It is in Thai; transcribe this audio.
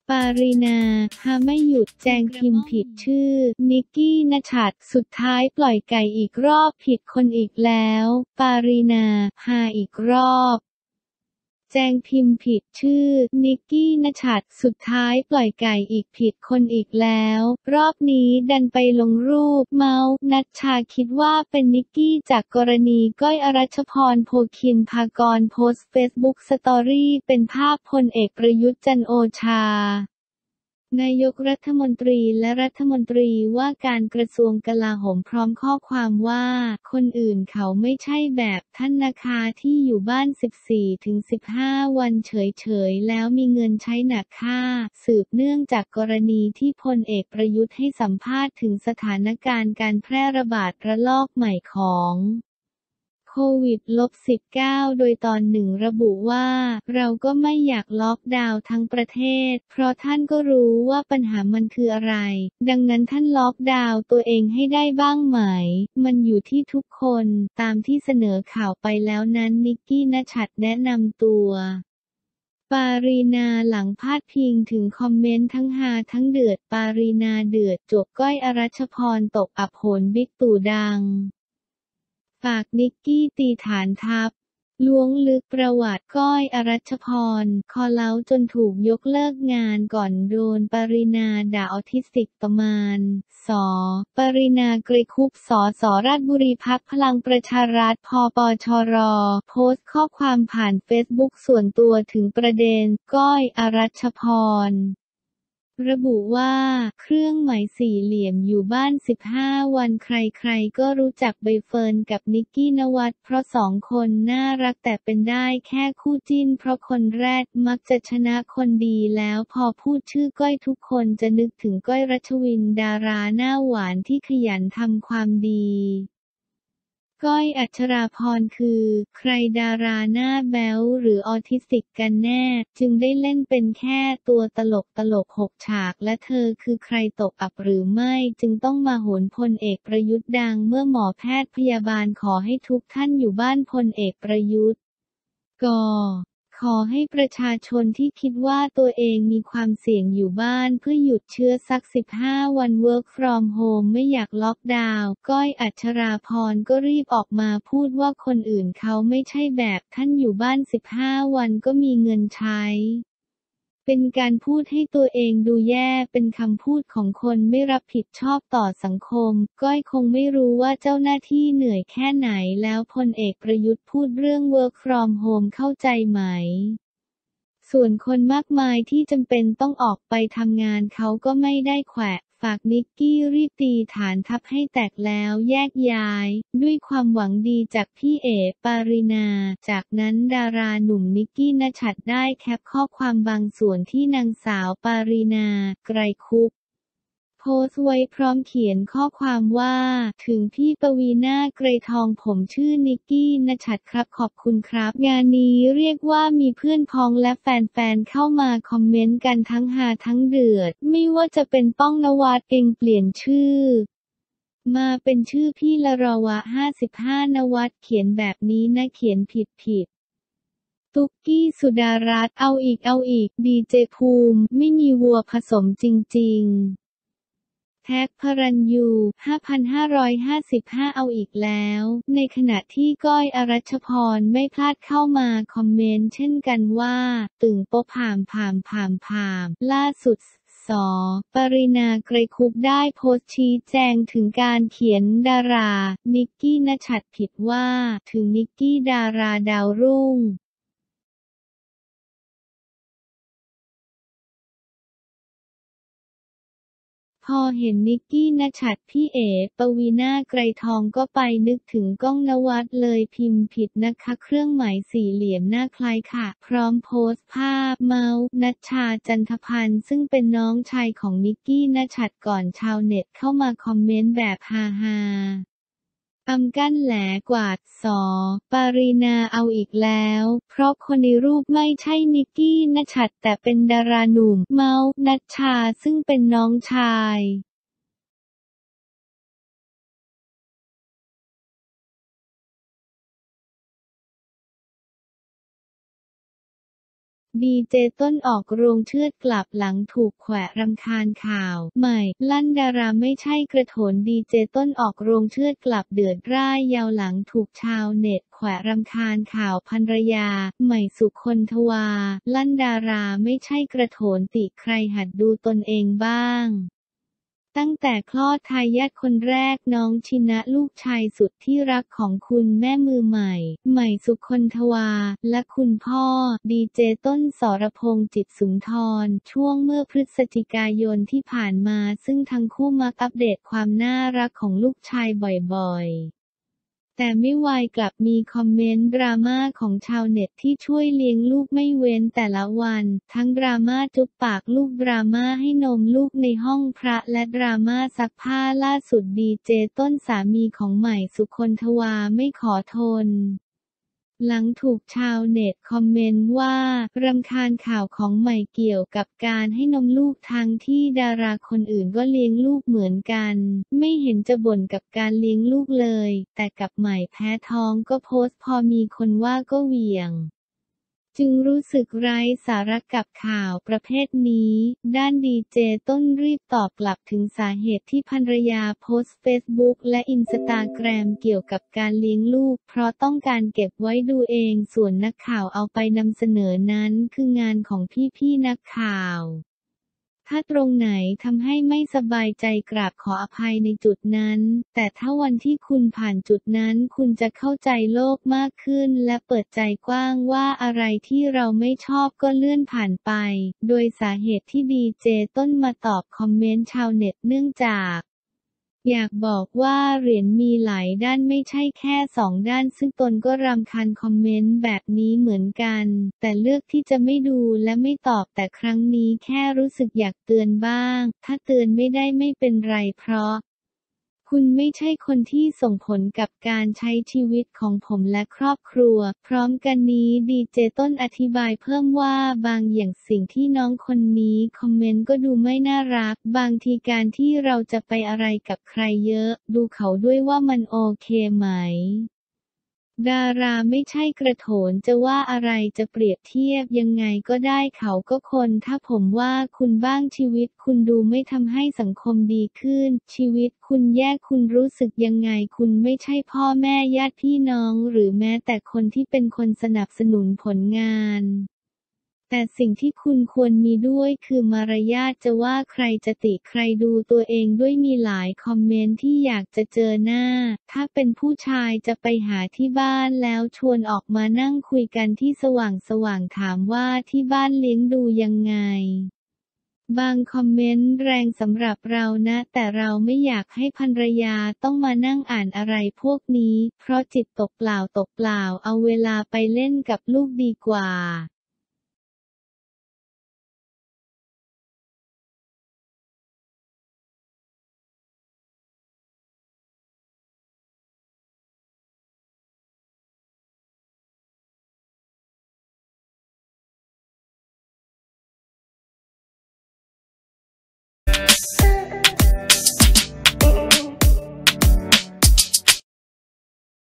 ปารีนาฮาไม่หยุดแจงพิมพ์ผิดชื่อนิกกี้ณชัดสุดท้ายปล่อยไก่อีกรอบผิดคนอีกแล้วปารีนาฮาอีกรอบแจงพิมพ์ผิดชื่อนิกกี้ณชัดสุดท้ายปล่อยไก่อีกผิดคนอีกแล้วรอบนี้ดันไปลงรูปเมาส์นัชชาคิดว่าเป็นนิกกี้จากกรณีก้อยอรัชพรโพคินพากรโพสต์เฟซบุ๊กสตอรี่เป็นภาพพลเอกประยุทธ์จันทร์โอชานายกรัฐมนตรีและรัฐมนตรีว่าการกระทรวงกลาโหมพร้อมข้อความว่าคนอื่นเขาไม่ใช่แบบท่านนะคะที่อยู่บ้าน 14-15 วันเฉยๆแล้วมีเงินใช้หนักค่าสืบเนื่องจากกรณีที่พลเอกประยุทธ์ให้สัมภาษณ์ถึงสถานการณ์การแพร่ระบาดระลอกใหม่ของโควิด-19 โดยตอนหนึ่งระบุว่าเราก็ไม่อยากล็อกดาวน์ทั้งประเทศเพราะท่านก็รู้ว่าปัญหามันคืออะไรดังนั้นท่านล็อกดาวน์ตัวเองให้ได้บ้างไหมมันอยู่ที่ทุกคนตามที่เสนอข่าวไปแล้วนั้นนิกกี้ณชัดแนะนำตัวปารีนาหลังพาดพิงถึงคอมเมนต์ทั้งฮาทั้งเดือดปารีนาเดือดจวกก้อยอรัชพรตกอับโหนบิ๊กตู่ดังฝากนิกกี้ตีฐานทัพล้วงลึกประวัติก้อยอรัชพรคอลเอาท์จนถูกยกเลิกงานก่อนโดนปรินาด่าออทิสติกประมาณสปรินาไกรคุปสสราชบุรีพรรคพลังประชารัฐพปชรโพสต์ข้อความผ่านเฟซบุ๊กส่วนตัวถึงประเด็นก้อยอรัชพรระบุว่าเครื่องหมายสี่เหลี่ยมอยู่บ้าน 15 วันใครๆก็รู้จักใบเฟิร์นกับนิกกี้ณวัฒน์เพราะสองคนน่ารักแต่เป็นได้แค่คู่จิ้นเพราะคนแรกมักจะชนะคนดีแล้วพอพูดชื่อก้อยทุกคนจะนึกถึงก้อยรัชวินดาราหน้าหวานที่ขยันทำความดีก้อยอัชราพรคือใครดาราหน้าแบ๊วหรือออทิสติกกันแน่จึงได้เล่นเป็นแค่ตัวตลก6 ฉากและเธอคือใครตกอับหรือไม่จึงต้องมาโหนพลเอกประยุทธ์ดังเมื่อหมอแพทย์พยาบาลขอให้ทุกท่านอยู่บ้านพลเอกประยุทธ์กขอให้ประชาชนที่คิดว่าตัวเองมีความเสี่ยงอยู่บ้านเพื่อหยุดเชื้อสัก 15 วัน Work from home ไม่อยากล็อกดาวน์ก้อยอัชราพรก็รีบออกมาพูดว่าคนอื่นเขาไม่ใช่แบบท่านอยู่บ้าน 15 วันก็มีเงินใช้เป็นการพูดให้ตัวเองดูแย่เป็นคำพูดของคนไม่รับผิดชอบต่อสังคมก้อยคงไม่รู้ว่าเจ้าหน้าที่เหนื่อยแค่ไหนแล้วพลเอกประยุทธ์พูดเรื่อง Work from home เข้าใจไหมส่วนคนมากมายที่จำเป็นต้องออกไปทำงานเขาก็ไม่ได้แขวะฝากนิกกี้รีบตีฐานทัพให้แตกแล้วแยกย้ายด้วยความหวังดีจากพี่เอ๋ปารินาจากนั้นดาราหนุ่มนิกกี้ณชัดได้แคปข้อความบางส่วนที่นางสาวปารินาไกรคุปโพสต์ไว้พร้อมเขียนข้อความว่าถึงพี่ปวีณา ไกรทองผมชื่อนิกกี้ณชัดครับขอบคุณครับงานนี้เรียกว่ามีเพื่อนพ้องและแฟนๆเข้ามาคอมเมนต์กันทั้งฮาทั้งเดือดไม่ว่าจะเป็นป้องนวัดเองเปลี่ยนชื่อมาเป็นชื่อพี่ละรอวะ55นวัดเขียนแบบนี้นะเขียนผิดตุ๊กกี้สุดารัตน์เอาอีกดีเจภูมิไม่มีวัวผสมจริงๆแท็กพรัญญู5,555เอาอีกแล้วในขณะที่ก้อยอรัชพรไม่พลาดเข้ามาคอมเมนต์เช่นกันว่าตึงโป๊ะผ่ามล่าสุดสปรินาไกรคุปได้โพสต์ชี้แจงถึงการเขียนดารานิกกี้ณชัดผิดว่าถึงนิกกี้ดาราดาวรุ่งพอเห็นนิกกี้ณชัดพี่เอ๋ปวีณา ไกรทองก็ไปนึกถึงก้องนวัดเลยพิมพ์ผิดนะคะเครื่องหมายสี่เหลี่ยมหน้าคล้ายค่ะพร้อมโพสต์ภาพเมาส์นัชชาจันทพันธ์ซึ่งเป็นน้องชายของนิกกี้ณชัดก่อนชาวเน็ตเข้ามาคอมเมนต์แบบฮาอำกั้นแหลกวาดสปารีนาเอาอีกแล้วเพราะคนในรูปไม่ใช่นิกกี้ณชัดแต่เป็นดาราหนุ่มเมาส์นัชชาซึ่งเป็นน้องชายดีเจต้นออกโรงเชือดกลับหลังถูกแขวะรำคาญข่าวใหม่ลั่นดาราไม่ใช่กระโถนดีเจต้นออกโรงเชือดกลับเดือดร่ายยาวหลังถูกชาวเน็ตแขวะรำคาญข่าวภรรยาใหม่สุคนทวาลั่นดาราไม่ใช่กระโถนติใครหัดดูตนเองบ้างตั้งแต่คลอดทายาทคนแรกน้องชินะลูกชายสุดที่รักของคุณแม่มือใหม่ใหม่สุคนทวาและคุณพ่อดีเจต้นสรพงษ์จิตสุนทรช่วงเมื่อพฤศจิกายนที่ผ่านมาซึ่งทั้งคู่มักอัปเดตความน่ารักของลูกชายบ่อยๆแต่ไม่วายกลับมีคอมเมนต์ดราม่าของชาวเน็ตที่ช่วยเลี้ยงลูกไม่เว้นแต่ละวันทั้งดราม่าจุ๊บปากลูกดราม่าให้นมลูกในห้องพระและดราม่าซักผ้าล่าสุดดีเจต้นสามีของใหม่สุคนทวาไม่ขอทนหลังถูกชาวเน็ตคอมเมนต์ว่ารำคาญข่าวของใหม่เกี่ยวกับการให้นมลูกทั้งที่ดาราคนอื่นก็เลี้ยงลูกเหมือนกันไม่เห็นจะบ่นกับการเลี้ยงลูกเลยแต่กับใหม่แพ้ท้องก็โพสต์พอมีคนว่าก็เหวี่ยงจึงรู้สึกไร้สาระกับข่าวประเภทนี้ด้านดีเจต้นรีบตอบกลับถึงสาเหตุที่ภรรยาโพสต์เฟซบุ๊กและอินสตาแกรมเกี่ยวกับการเลี้ยงลูกเพราะต้องการเก็บไว้ดูเองส่วนนักข่าวเอาไปนำเสนอนั้นคืองานของพี่ๆนักข่าวถ้าตรงไหนทำให้ไม่สบายใจกราบขออภัยในจุดนั้นแต่ถ้าวันที่คุณผ่านจุดนั้นคุณจะเข้าใจโลกมากขึ้นและเปิดใจกว้างว่าอะไรที่เราไม่ชอบก็เลื่อนผ่านไปโดยสาเหตุที่ดีเจต้นมาตอบคอมเมนต์ชาวเน็ตเนื่องจากอยากบอกว่าเหรียญมีหลายด้านไม่ใช่แค่2ด้านซึ่งตนก็รำคาญคอมเมนต์แบบนี้เหมือนกันแต่เลือกที่จะไม่ดูและไม่ตอบแต่ครั้งนี้แค่รู้สึกอยากเตือนบ้างถ้าเตือนไม่ได้ไม่เป็นไรเพราะคุณไม่ใช่คนที่ส่งผลกับการใช้ชีวิตของผมและครอบครัวพร้อมกันนี้ดีเจต้นอธิบายเพิ่มว่าบางอย่างสิ่งที่น้องคนนี้คอมเมนต์ก็ดูไม่น่ารักบางทีการที่เราจะไปอะไรกับใครเยอะดูเขาด้วยว่ามันโอเคไหมดาราไม่ใช่กระโถนจะว่าอะไรจะเปรียบเทียบยังไงก็ได้เขาก็คนถ้าผมว่าคุณบ้างชีวิตคุณดูไม่ทำให้สังคมดีขึ้นชีวิตคุณแย่คุณรู้สึกยังไงคุณไม่ใช่พ่อแม่ญาติพี่น้องหรือแม้แต่คนที่เป็นคนสนับสนุนผลงานแต่สิ่งที่คุณควรมีด้วยคือมารยาทจะว่าใครจะติใครดูตัวเองด้วยมีหลายคอมเมนต์ที่อยากจะเจอหน้าถ้าเป็นผู้ชายจะไปหาที่บ้านแล้วชวนออกมานั่งคุยกันที่สว่างถามว่าที่บ้านเลี้ยงดูยังไงบางคอมเมนต์แรงสำหรับเรานะแต่เราไม่อยากให้ภรรยาต้องมานั่งอ่านอะไรพวกนี้เพราะจิตตกเปล่าเอาเวลาไปเล่นกับลูกดีกว่า